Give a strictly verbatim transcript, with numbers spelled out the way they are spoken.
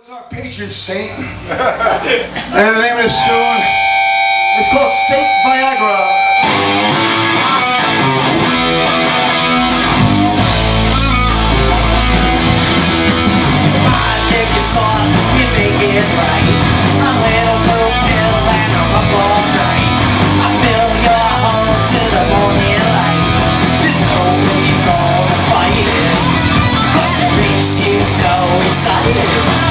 our patron saint. And the name of this tune is called Saint Viagra. My dick is hot, you make it right. A little blue pill and I'm up all night. I fill your hole to the morning light. There's no way you're gonna fight it, 'cause it makes you so excited.